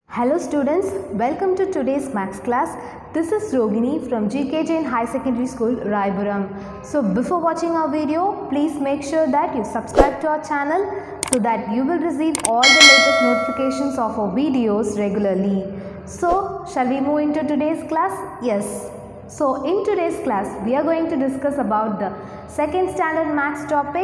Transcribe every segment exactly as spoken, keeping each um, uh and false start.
Hello students, welcome to today's maths class. This is Rogini from G K Jain High Secondary School, Raipuram. So before watching our video, please make sure that you subscribe to our channel so that you will receive all the latest notifications of our videos regularly. So shall we move into today's class? Yes. So in today's class, we are going to discuss about the second standard maths topic,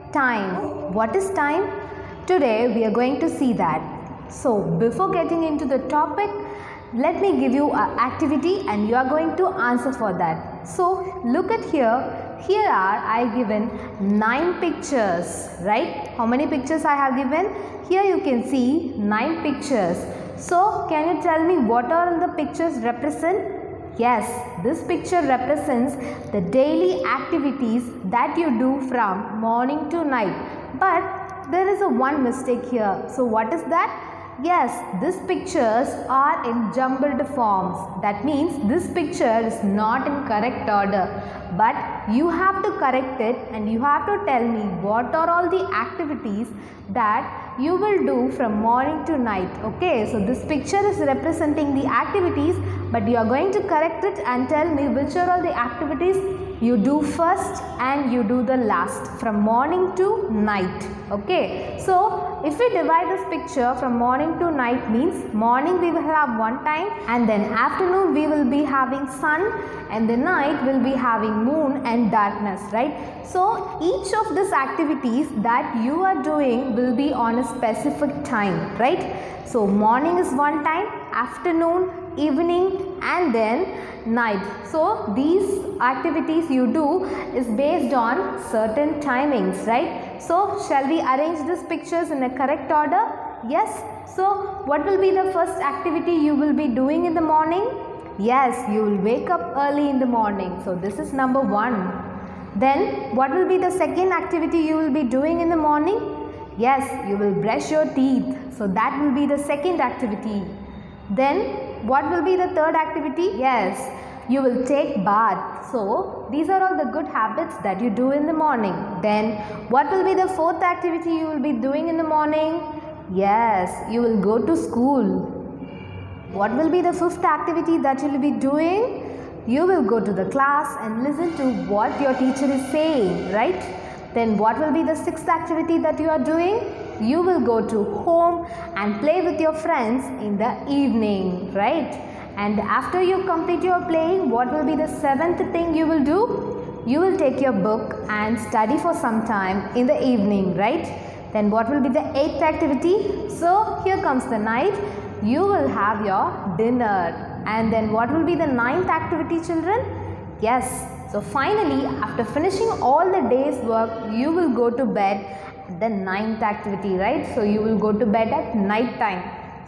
time. What is time? Today we are going to see that. So before getting into the topic, let me give you an activity and you are going to answer for that. So look at here, here are I given nine pictures, right? How many pictures I have given? Here you can see nine pictures. So can you tell me what all the pictures represent? Yes, this picture represents the daily activities that you do from morning to night. But there is a one mistake here. So what is that? Yes, these pictures are in jumbled forms. That means this picture is not in correct order. But you have to correct it and you have to tell me what are all the activities that you will do from morning to night. Okay, so this picture is representing the activities, but you are going to correct it and tell me which are all the activities you do first and you do the last from morning to night. Okay, so if we divide this picture from morning to night means morning we will have one time and then afternoon we will be having sun and the night will be having moon and darkness, right? So each of these activities that you are doing will be on a specific time, right? So morning is one time, afternoon, evening and then night. So these activities you do is based on certain timings, right? So shall we arrange these pictures in a correct order? Yes. So what will be the first activity you will be doing in the morning? Yes, you will wake up early in the morning. So this is number one. Then what will be the second activity you will be doing in the morning? Yes, you will brush your teeth. So that will be the second activity. Then what will be the third activity? Yes, you will take bath. So these are all the good habits that you do in the morning. Then what will be the fourth activity you will be doing in the morning? Yes, you will go to school. What will be the fifth activity that you will be doing? You will go to the class and listen to what your teacher is saying, right? Then what will be the sixth activity that you are doing? You will go to home and play with your friends in the evening, right? And after you complete your playing, what will be the seventh thing you will do? You will take your book and study for some time in the evening, right? Then what will be the eighth activity? So here comes the night. You will have your dinner. And then what will be the ninth activity, children? Yes. So finally, after finishing all the day's work, you will go to bed. The ninth activity, right? So you will go to bed at night time.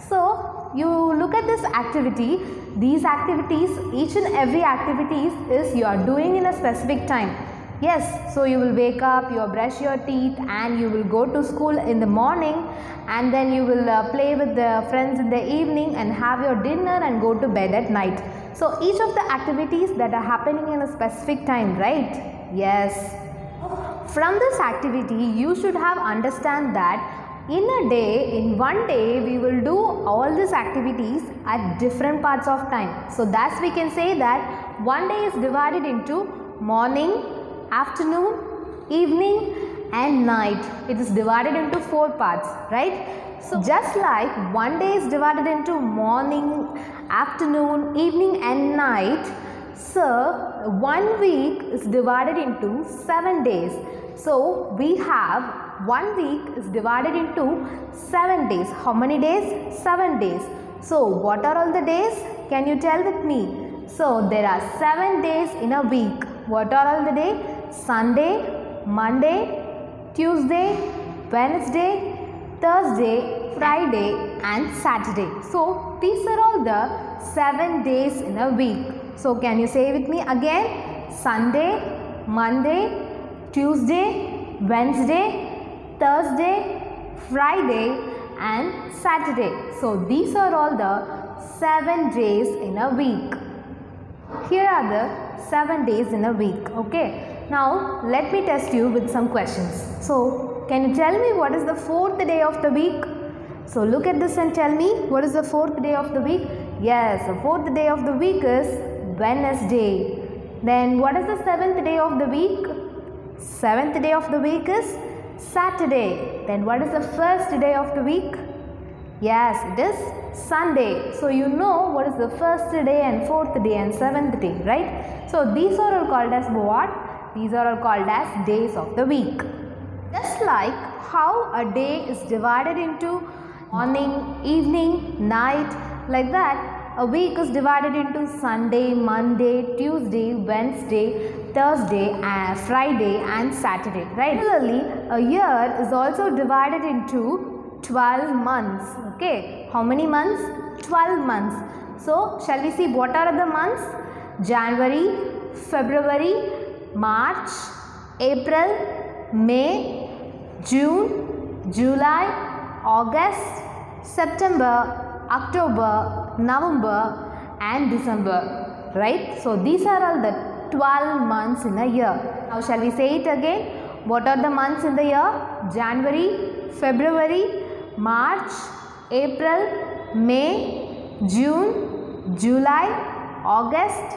So you look at this activity. These activities, each and every activities is you are doing in a specific time. Yes, so you will wake up, you will brush your teeth and you will go to school in the morning and then you will uh, play with the friends in the evening and have your dinner and go to bed at night. So each of the activities that are happening in a specific time, right? Yes. From this activity, you should have understand that in a day, in one day, we will do all these activities at different parts of time. So that's we can say that one day is divided into morning, afternoon, evening and night. It is divided into four parts, right? So just like one day is divided into morning, afternoon, evening and night, so one week is divided into seven days. So we have one week is divided into seven days. How many days? Seven days. So what are all the days? Can you tell with me? So there are seven days in a week. What are all the days? Sunday, Monday, Tuesday, Wednesday, Thursday, Friday and Saturday. So these are all the seven days in a week. So can you say with me again? Sunday, Monday, Tuesday, Wednesday, Thursday, Friday and Saturday. So these are all the seven days in a week. Here are the seven days in a week. Okay. Now let me test you with some questions. So can you tell me what is the fourth day of the week? So So look at this and tell me, what is the fourth day of the week? Yes, the fourth day of the week is Wednesday. Then what is the seventh day of the week? Seventh day of the week is Saturday. Then what is the first day of the week? Yes, it is Sunday. So you know what is the first day and fourth day and seventh day, right? So these are all called as what? These are all called as days of the week. Just like how a day is divided into morning, evening, night, like that, a week is divided into Sunday, Monday, Tuesday, Wednesday, Thursday, and Friday and Saturday, right? Similarly, a year is also divided into twelve months, okay? How many months? twelve months. So, shall we see what are the months? January, February, March, April, May, June, July, August, September, October, November and December, right? So these are all the twelve months in a year. Now shall we say it again? What are the months in the year? January, February, March, April, May, June, July, August,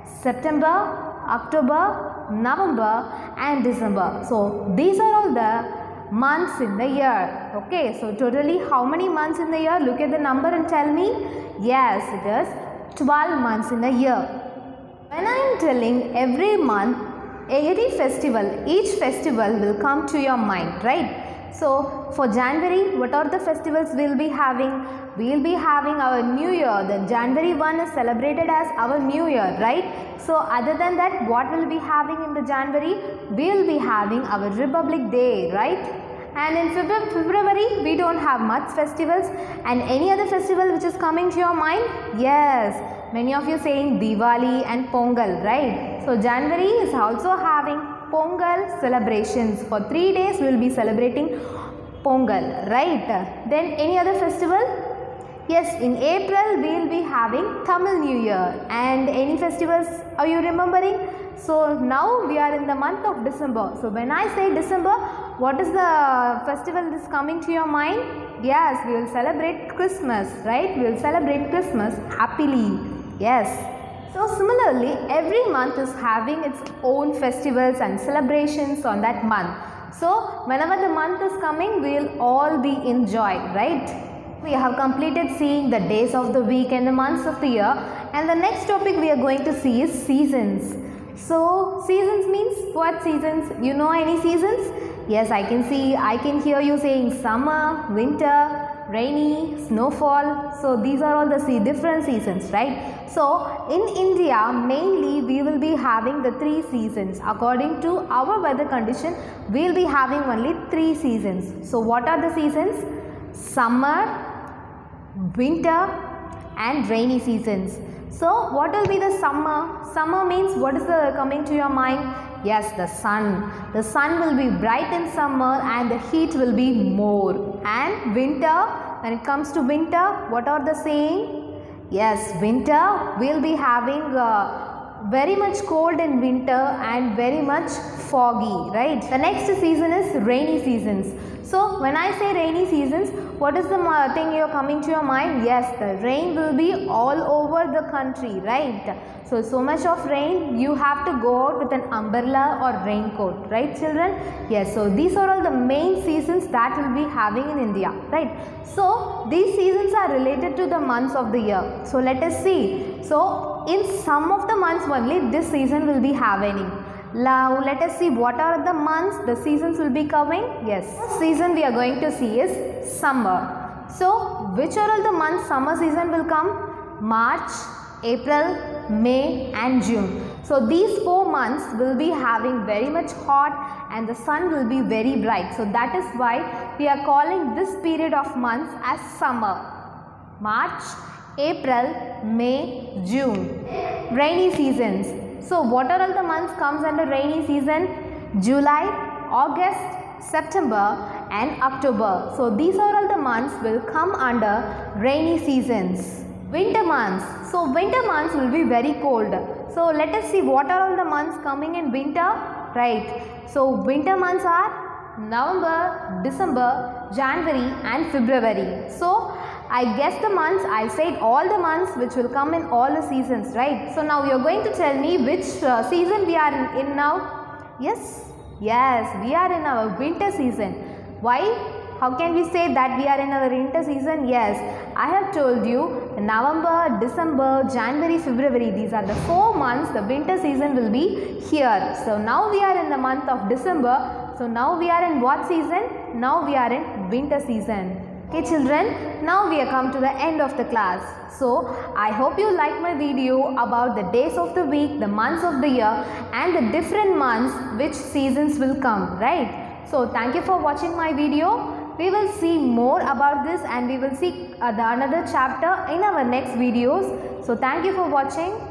September, October, November and December. So these are all the months in the year. Okay, so totally how many months in the year? Look at the number and tell me. Yes, it is twelve months in a year. When I am telling every month, every festival, each festival will come to your mind, right? So for January, what are the festivals we will be having? We will be having our New Year. The January first is celebrated as our New Year, right? So other than that, what will be having in the January? We will be having our Republic Day, right? And in February, we don't have much festivals. And any other festival which is coming to your mind? Yes, many of you saying Diwali and Pongal, right? So January is also having Pongal celebrations. For three days, we will be celebrating Pongal, right? Then any other festival? Yes, in April, we will be having Tamil New Year. And any festivals are you remembering? So now we are in the month of December. So when I say December, what is the festival that is coming to your mind? Yes, we will celebrate Christmas, right? We will celebrate Christmas happily. Yes. So similarly, every month is having its own festivals and celebrations on that month. So whenever the month is coming, we will all be enjoyed, right? We have completed seeing the days of the week and the months of the year, and the next topic we are going to see is seasons. So seasons means what seasons? You know any seasons? Yes, I can see, I can hear you saying summer, winter, rainy, snowfall. So these are all the see different seasons, right? So in India, mainly we will be having the three seasons. According to our weather condition, we will be having only three seasons. So what are the seasons? Summer, winter and rainy seasons. So what will be the summer? Summer means what is the coming to your mind? Yes, the sun. The sun will be bright in summer and the heat will be more. And winter, when it comes to winter, what are the saying? Yes, winter we will be having uh, very much cold in winter and very much foggy, right? The next season is rainy seasons. So when I say rainy seasons, what is the thing you are coming to your mind? Yes, the rain will be all over the country, right? So, so much of rain, you have to go out with an umbrella or raincoat, right children? Yes, so these are all the main seasons that we'll be having in India, right? So these seasons are related to the months of the year. So let us see. So in some of the months only this season will be happening. Now let us see what are the months the seasons will be coming. Yes, season we are going to see is summer. So which are all the months summer season will come? March, April, May and June. So these four months will be having very much hot and the sun will be very bright. So that is why we are calling this period of months as summer. March, April, May, June. Rainy seasons. So what are all the months comes under rainy season? July, August, September and October. So these are all the months will come under rainy seasons. Winter months. So winter months will be very cold. So let us see what are all the months coming in winter. Right. So winter months are November, December, January and February. So I guess the months, I said all the months which will come in all the seasons, right? So now you are going to tell me which uh, season we are in, in now? Yes, yes, we are in our winter season. Why? How can we say that we are in our winter season? Yes, I have told you November, December, January, February, these are the four months the winter season will be here. So now we are in the month of December. So now we are in what season? Now we are in winter season. Okay children, now we have come to the end of the class. So I hope you like my video about the days of the week, the months of the year and the different months which seasons will come, right? So thank you for watching my video. We will see more about this and we will see uh, the another chapter in our next videos. So thank you for watching.